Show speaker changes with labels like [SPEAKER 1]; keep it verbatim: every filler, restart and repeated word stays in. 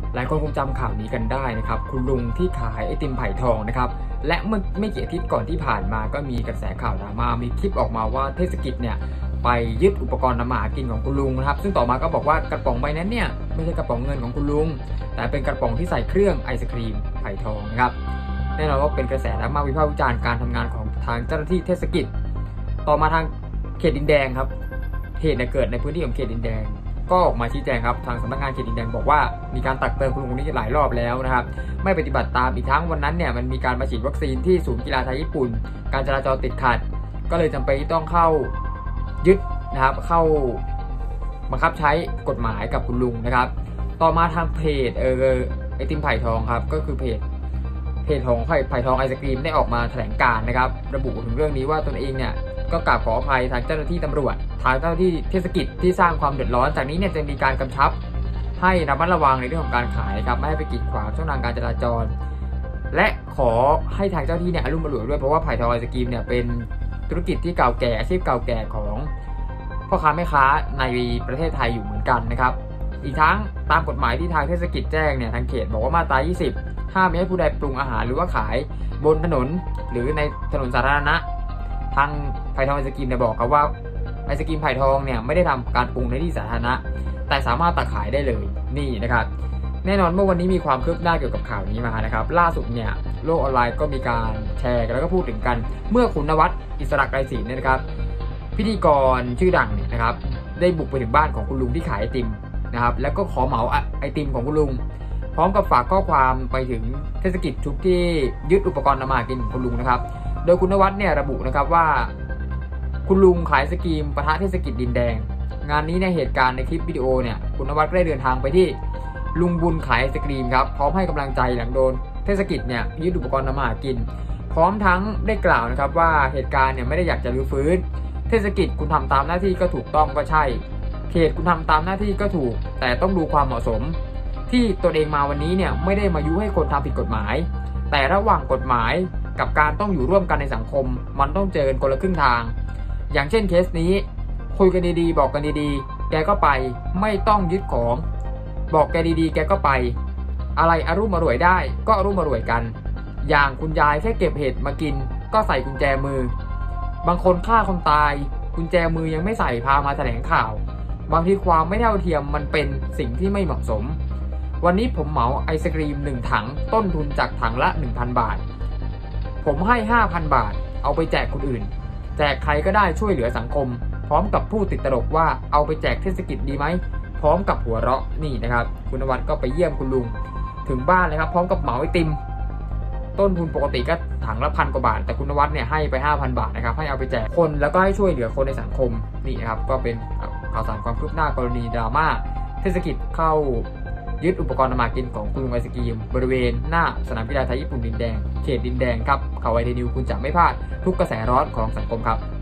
[SPEAKER 1] หลายคนคงจำข่าวนี้กันได้นะครับคุณลุงที่ขายไอติมไผ่ทองนะครับและเมื่อไม่กี่อาทิตย์ก่อนที่ผ่านมาก็มีกระแสข่าวดราม่ามีคลิปออกมาว่าเทศกิจเนี่ยไปยึดอุปกรณ์ทำมาหากินของคุณลุงนะครับซึ่งต่อมาก็บอกว่ากระป๋องใบนั้นเนี่ยไม่ใช่กระป๋องเงินของคุณลุงแต่เป็นกระป๋องที่ใส่เครื่องไอศครีมไผ่ทองนะครับแน่นอนว่าเป็นกระแสดราม่าวิพากษ์วิจารณ์การทำงานของทางเจ้าหน้าที่เทศกิจต่อมาทางเขตดินแดงครับเหตุเกิดในพื้นที่ของเขตดินแดงก็ออกมาชี้แจงครับทางสำนักงานเขตดินแดงบอกว่ามีการตักเตือนคุณลุงคนนี้หลายรอบแล้วนะครับไม่ปฏิบัติตามอีกทั้งวันนั้นเนี่ยมันมีการมาฉีดวัคซีนที่ศูนย์กีฬาไทยญี่ปุ่นการจราจรติดขัดก็เลยจำเป็นที่ต้องเข้ายึดนะครับเข้าบังคับใช้กฎหมายกับคุณลุงนะครับต่อมาทางเพจเออไอติมไผ่ทองครับก็คือเพจเพจของไผ่ไผ่ทองไอศกรีมได้ออกมาแถลงการนะครับระบุถึงเรื่องนี้ว่าตนเองเนี่ยก็กราบขออภัยทางเจ้าหน้าที่ตำรวจทางเจ้าหน้าที่เทศกิจที่สร้างความเดือดร้อนจากนี้เนี่ยจะมีการกำชับให้ระมัดระวังในเรื่องของการขายครับไม่ให้ไปกีดขวางช่องทางการจราจรและขอให้ทางเจ้าที่เนี่ยอรุ่มอร่วยด้วยเพราะว่าไผ่ทองไอศกรีมเนี่ยเป็นธุรกิจที่เก่าแก่อาชีพเก่าแก่ของพ่อค้าแม่ค้าในประเทศไทยอยู่เหมือนกันนะครับอีกทั้งตามกฎหมายที่ทางเทศกิจแจ้งเนี่ยทางเขตบอกว่ามาตรายี่สิบห้ามไม่ให้ผู้ใดปรุงอาหารหรือว่าขายบนถนนหรือในถนนสาธารณะทางไผ่ทองไอศกรีมเนี่ยบอกครับว่าไอศกรีมไผ่ทองเนี่ยไม่ได้ทำการปรุงในที่สาธารณะแต่สามารถตักขายได้เลยนี่นะครับแน่นอนเมื่อวันนี้มีความคืบหน้าเกี่ยวกับข่าวนี้มานะครับล่าสุดเนี่ยโลกออนไลน์ก็มีการแชร์กันแล้วก็พูดถึงกันเมื่อคุณนวัดอิสระไกรศรีเนี่ยนะครับพิธีกรชื่อดังเนี่ยนะครับได้บุกไปถึงบ้านของคุณลุงที่ขายไอติมนะครับแล้วก็ขอเหมาไอติมของคุณลุงพร้อมกับฝากข้อความไปถึงเทศกิจชุดที่ยึดอุปกรณ์ทำมาหากินของคุณลุงนะครับโดยคุณนวัดเนี่ยระบุนะครับว่าคุณลุงขายไอศกรีมปะทะเทศกิจดินแดงงานนี้ในเหตุการณ์ในคลิปวิดีโอเนี่ยคุณนวัดได้เดินทางไปที่ลุงบุญขายไอศกรีมครับพร้อมให้กำลังใจหลังโดนเทศกิจเนี่ยยึดอุปกรณ์ทำมาหากินพร้อมทั้งได้กล่าวนะครับว่าเหตุการณ์เนี่ยไม่ได้อยากจะรื้อฟื้นเทศกิจคุณทำตามหน้าที่ก็ถูกต้องก็ใช่เขตคุณทำตามหน้าที่ก็ถูกแต่ต้องดูความเหมาะสมที่ตนเองมาวันนี้เนี่ยไม่ได้มายุให้คนทำผิดกฎหมายแต่ระหว่างกฎหมายกับการต้องอยู่ร่วมกันในสังคมมันต้องเจอกันคนละครึ่งทางอย่างเช่นเคสนี้คุยกันดีๆบอกกันดีๆแกก็ไปไม่ต้องยึดของบอกแกดีๆแกก็ไปอะไรอรุ่มอร่วยได้ก็อรุ่มอร่วยกันอย่างคุณยายแค่เก็บเห็ดมากินก็ใส่กุญแจมือบางคนฆ่าคนตายกุญแจมือยังไม่ใส่พามาแถลงข่าวบางทีความไม่เท่าเทียมมันเป็นสิ่งที่ไม่เหมาะสมวันนี้ผมเหมาไอศกรีมหนึ่งถังต้นทุนจากถังละ หนึ่งพัน บาทผมให้ ห้าพัน บาทเอาไปแจกคนอื่นแจกใครก็ได้ช่วยเหลือสังคมพร้อมกับพูดติดตลกว่าเอาไปแจกเทศกิจดีไหมพร้อมกับหัวเราะนี่นะครับคุณนวัดก็ไปเยี่ยมคุณลุงถึงบ้านเลยครับพร้อมกับเหมาไอติมต้นทุนปกติก็ถังละพันกว่าบาทแต่คุณนวัดเนี่ยให้ไป ห้าพัน บาทนะครับให้เอาไปแจกคนแล้วก็ให้ช่วยเหลือคนในสังคมนี่นะครับก็เป็นข่าวสารความคืบหน้ากรณีดราม่าเทศกิจเข้ายึดอุปกรณ์ทำมาหากินของคุณลุงไอศกรีมบริเวณหน้าสนามกีฬาไทยญี่ปุ่นดินแดงเขตดินแดงครับข่าวไอทีนิวคุณจะไม่พลาดทุกกระแสร้อนของสังคมครับ